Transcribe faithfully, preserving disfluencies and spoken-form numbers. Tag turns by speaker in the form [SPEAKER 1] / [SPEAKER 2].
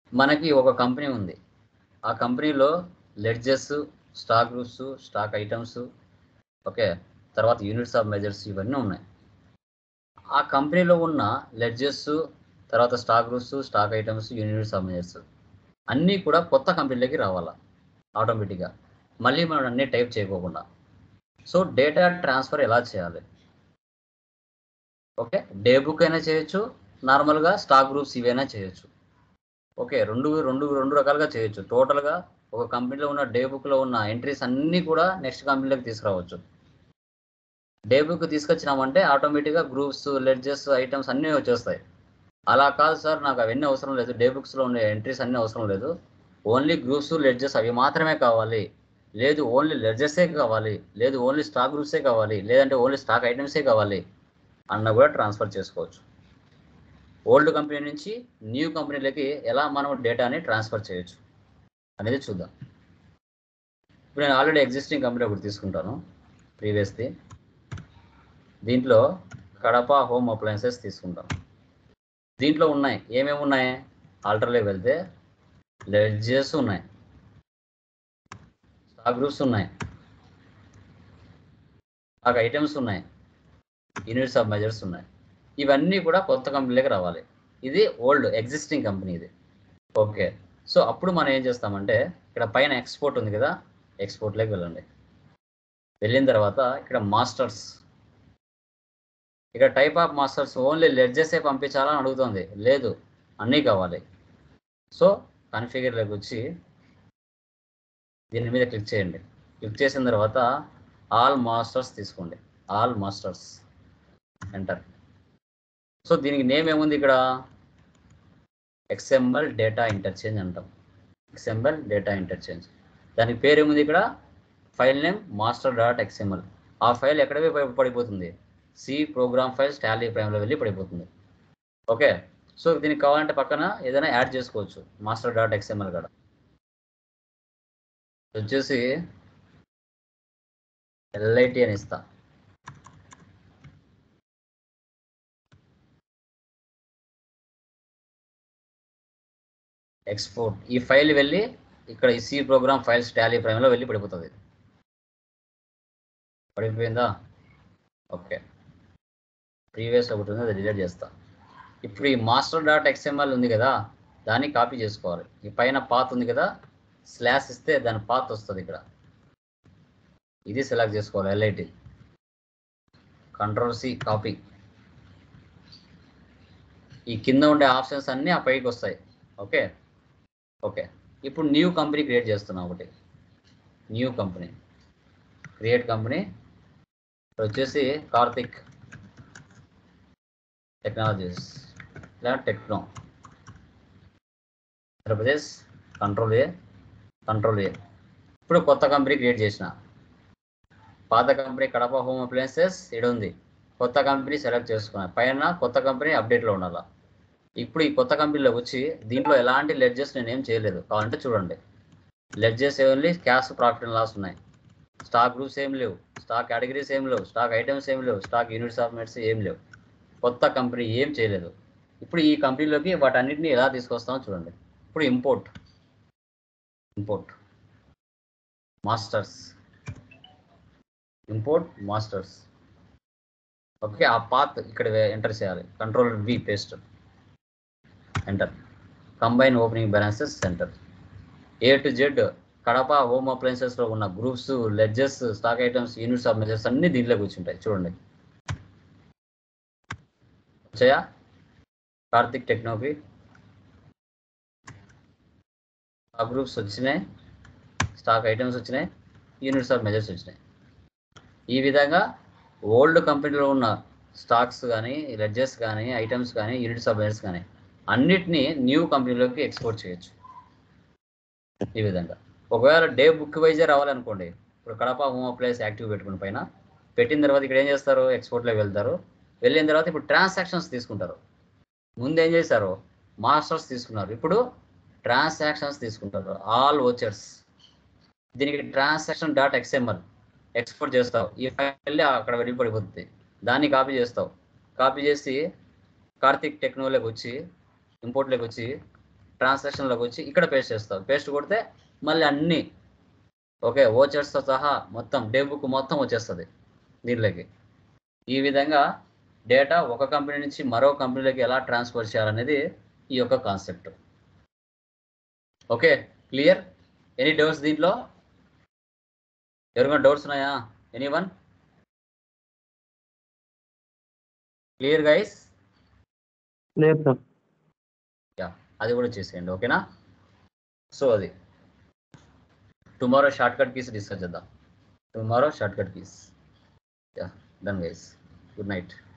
[SPEAKER 1] మనకి ఒక కంపెనీ ఉంది. ఆ కంపెనీలో ledgers, stock groups, stock items, okay, తర్వాత యూనిట్స్ ఆఫ్ మెజర్స్ ఇవన్నీ ఉన్నాయి. ఆ కంపెనీలో ఉన్న లెడ్జెస్, తర్వాత stock groups, stock items, units of measures అన్నీ కూడా కొత్త కంపెనీలోకి రావాలా ఆటోమేటిక్గా, మళ్ళీ మనం అన్నీ టైప్ చేయకోకుండా. సో డేటా ట్రాన్స్ఫర్ ఎలా చేయాలి? ఓకే, డే బుక్ అయినా చేయొచ్చు, నార్మల్గా స్టాక్ గ్రూప్స్ ఇవైనా చేయొచ్చు. ఓకే, రెండు రెండు రెండు రకాలుగా చేయొచ్చు. టోటల్గా ఒక కంపెనీలో ఉన్న డే బుక్లో ఉన్న ఎంట్రీస్ అన్నీ కూడా నెక్స్ట్ కంపెనీలోకి తీసుకురావచ్చు. డే బుక్ తీసుకొచ్చినామంటే ఆటోమేటిక్గా గ్రూప్స్, లెడ్జెస్, ఐటమ్స్ అన్నీ వచ్చేస్తాయి. అలా కాదు సార్, నాకు అవన్నీ అవసరం లేదు, డే బుక్స్లో ఉండే ఎంట్రీస్ అన్నీ అవసరం లేదు, ఓన్లీ గ్రూప్స్, లెడ్జెస్ అవి మాత్రమే కావాలి, లేదు ఓన్లీ లెడ్జెసే కావాలి, లేదు ఓన్లీ స్టాక్ గ్రూప్సే కావాలి, లేదంటే ఓన్లీ స్టాక్ ఐటమ్సే కావాలి అన్న కూడా ట్రాన్స్ఫర్ చేసుకోవచ్చు. ఓల్డ్ కంపెనీ నుంచి న్యూ కంపెనీలకి ఎలా మనం డేటాని ట్రాన్స్ఫర్ చేయొచ్చు అనేది చూద్దాం. ఇప్పుడు నేను ఆల్రెడీ ఎగ్జిస్టింగ్ కంపెనీ ఒకటి తీసుకుంటాను, ప్రీవియస్ది. దీంట్లో కడప హోమ్ అప్లయన్సెస్ తీసుకుంటాను. దీంట్లో ఉన్నాయి, ఏమేమి ఉన్నాయి? ఆల్టర్లోకి వెళ్తే లెడ్జెస్ ఉన్నాయి, స్టాక్ గ్రూప్స్ ఉన్నాయి, స్టాక్ ఐటమ్స్ ఉన్నాయి, యూనిట్స్ ఆఫ్ మెజర్స్ ఉన్నాయి. ఇవన్నీ కూడా కొత్త కంపెనీలోకి రావాలి. ఇది ఓల్డ్ ఎగ్జిస్టింగ్ కంపెనీ ఇది. ఓకే, సో అప్పుడు మనం ఏం చేస్తామంటే ఇక్కడ పైన ఎక్స్పోర్ట్ ఉంది కదా, ఎక్స్పోర్ట్లోకి వెళ్ళండి. వెళ్ళిన తర్వాత ఇక్కడ మాస్టర్స్, ఇక్కడ టైప్ ఆఫ్ మాస్టర్స్ ఓన్లీ లెడ్జెసే పంపించాలని అడుగుతుంది, లేదు అన్నీ కావాలి. సో కన్ఫిగర్లోకి వచ్చి దీని మీద క్లిక్ చేయండి. క్లిక్ చేసిన తర్వాత ఆల్ మాస్టర్స్ తీసుకోండి, ఆల్ మాస్టర్స్, ఎంటర్. సో దీనికి నేమ్ ఏముంది ఇక్కడ? ఎక్స్ఎంఎల్ డేటా ఇంటర్చేంజ్ అంటాం, ఎక్స్ఎంఎల్ డేటా ఇంటర్చేంజ్. దానికి పేరు ఏముంది ఇక్కడ? File name master dot XML. ఆ ఫైల్ ఎక్కడ పడిపోతుంది? సి ప్రోగ్రామ్ ఫైల్స్ టాలీ ప్రైమ్లో వెళ్ళి పడిపోతుంది. ఓకే, సో దీనికి కావాలంటే పక్కన ఏదైనా యాడ్ చేసుకోవచ్చు, మాస్టర్ డాట్ ఎక్స్ఎంఎల్ కూడా వచ్చేసి ఎల్ఐటి అని ఇస్తా. ఎక్స్పోర్ట్, ఈ ఫైల్ వెళ్ళి ఇక్కడ ఈ సి ప్రోగ్రామ్ ఫైల్స్ టాలీ ప్రైమ్లో వెళ్ళి పడిపోతుంది. పడిపోయిందా? ఓకే, ప్రీవియస్ ఒకటి ఉంది, అది డిలీట్ చేస్తా. ఇప్పుడు ఈ మాస్టర్ డాట్ ఎక్స్ఎంఎల్ ఉంది కదా, దాన్ని కాపీ చేసుకోవాలి. ఈ పైన పాత్ ఉంది కదా, స్లాష్ ఇస్తే దాని పాత్ వస్తుంది ఇక్కడ, ఇది సెలెక్ట్ చేసుకోవాలి, ఎల్ఐటి. Control C, copy. ఈ కింద ఉండే ఆప్షన్స్ అన్నీ ఆ పైకి వస్తాయి. ఓకే ఓకే ఇప్పుడు న్యూ కంపెనీ క్రియేట్ చేస్తున్నాం. ఒకటి న్యూ కంపెనీ, క్రియేట్ కంపెనీ వచ్చేసి కార్తిక్ టెక్నాలజీస్, ఇలా techno Andhra Pradesh, control A, control A. ఇప్పుడు కొత్త కంపెనీ క్రియేట్ చేసిన, పాత కంపెనీ కడప హోమ్ అప్లయన్సెస్ ఇక్కడ ఉంది, కొత్త కంపెనీ సెలెక్ట్ చేసుకున్నా, పైన కొత్త కంపెనీ అప్డేట్లో ఉండాలి. ఇప్పుడు ఈ కొత్త కంపెనీలో వచ్చి దీంట్లో ఎలాంటి లెడ్జెస్ నేను ఏం చేయలేదు, కావాలంటే చూడండి. Ledgers only cash, profit and loss ఉన్నాయి, స్టాక్ గ్రూప్స్ ఏం లేవు, స్టాక్ కేటగిరీస్ ఏం లేవు, స్టాక్ ఐటమ్స్ ఏం లేవు, స్టాక్ యూనిట్స్ ఆఫ్ మెట్స్ ఏం లేవు, కొత్త కంపెనీ ఏం చేయలేదు. ఇప్పుడు ఈ కంపెనీలోకి వాటన్నిటిని ఎలా తీసుకొస్తామో చూడండి. ఇప్పుడు import, import masters, import masters. Okay, ఆ పాత్ ఇక్కడ ఎంటర్ చేయాలి, control V paste, enter. Combine opening balances center, A to Z Kadapa home అప్లయన్సెస్లో ఉన్న groups, ledgers, stock items, units of measures అన్నీ దీంట్లోకి వచ్చింటాయి. చూడండి వచ్చాయా? కార్తిక్ టెక్నోకి స్టాక్ గ్రూప్స్ వచ్చినాయి, స్టాక్ ఐటమ్స్ వచ్చినాయి, యూనిట్స్ ఆఫ్ మెజర్స్ వచ్చినాయి. ఈ విధంగా ఓల్డ్ కంపెనీలో ఉన్న స్టాక్స్ కానీ, లెడ్జెస్ కానీ, ఐటమ్స్ కానీ, యూనిట్స్ ఆఫ్ మెజర్స్ కానీ అన్నిటినీ న్యూ కంపెనీలోకి ఎక్స్పోర్ట్ చేయొచ్చు. ఈ విధంగా ఒకవేళ డే బుక్ వైజే రావాలనుకోండి, ఇప్పుడు కడప హోమ్ అప్లయన్స్ యాక్టివ్ పెట్టుకుని పైన పెట్టిన తర్వాత ఇక్కడ ఏం చేస్తారు, ఎక్స్పోర్ట్లోకి వెళ్తారు. వెళ్ళిన తర్వాత ఇప్పుడు ట్రాన్సాక్షన్స్ తీసుకుంటారు. ముందు ఏం చేశారు, మాస్టర్స్ తీసుకున్నారు, ఇప్పుడు ట్రాన్సాక్షన్స్ తీసుకుంటారు, ఆల్ ఓచర్స్. దీనికి ట్రాన్సాక్షన్ డాట్ ఎక్స్ఎంఎల్ ఎక్స్పోర్ట్ చేస్తావు, ఈ ఫైల్ అక్కడ వెళ్ళి పడిపోతుంది, దాన్ని కాపీ చేస్తావు. కాపీ చేసి కార్తిక్ టెక్నోలోకి వచ్చి, ఇంపోర్ట్లోకి వచ్చి ట్రాన్సాక్షన్లోకి వచ్చి ఇక్కడ పేస్ట్ చేస్తావు. పేస్ట్ కొడితే మళ్ళీ అన్నీ ఓకే ఓచర్స్తో సహా మొత్తం డే బుక్ మొత్తం వచ్చేస్తుంది దీనిలోకి. ఈ విధంగా డేటా ఒక కంపెనీ నుంచి మరో కంపెనీలోకి ఎలా ట్రాన్స్ఫర్ చేయాలనేది ఈ యొక్క concept. Okay clear? Any doubts దీంట్లో? ఎవరికైనా డౌట్స్ ఉన్నాయా? Anyone? Clear guys?
[SPEAKER 2] లేదు సార్.
[SPEAKER 1] యా అది కూడా చేసేయండి ఓకేనా. సో అది tomorrow shortcut keys discuss చేద్దాం. Tomorrow shortcut keys. Yeah done guys. Good night.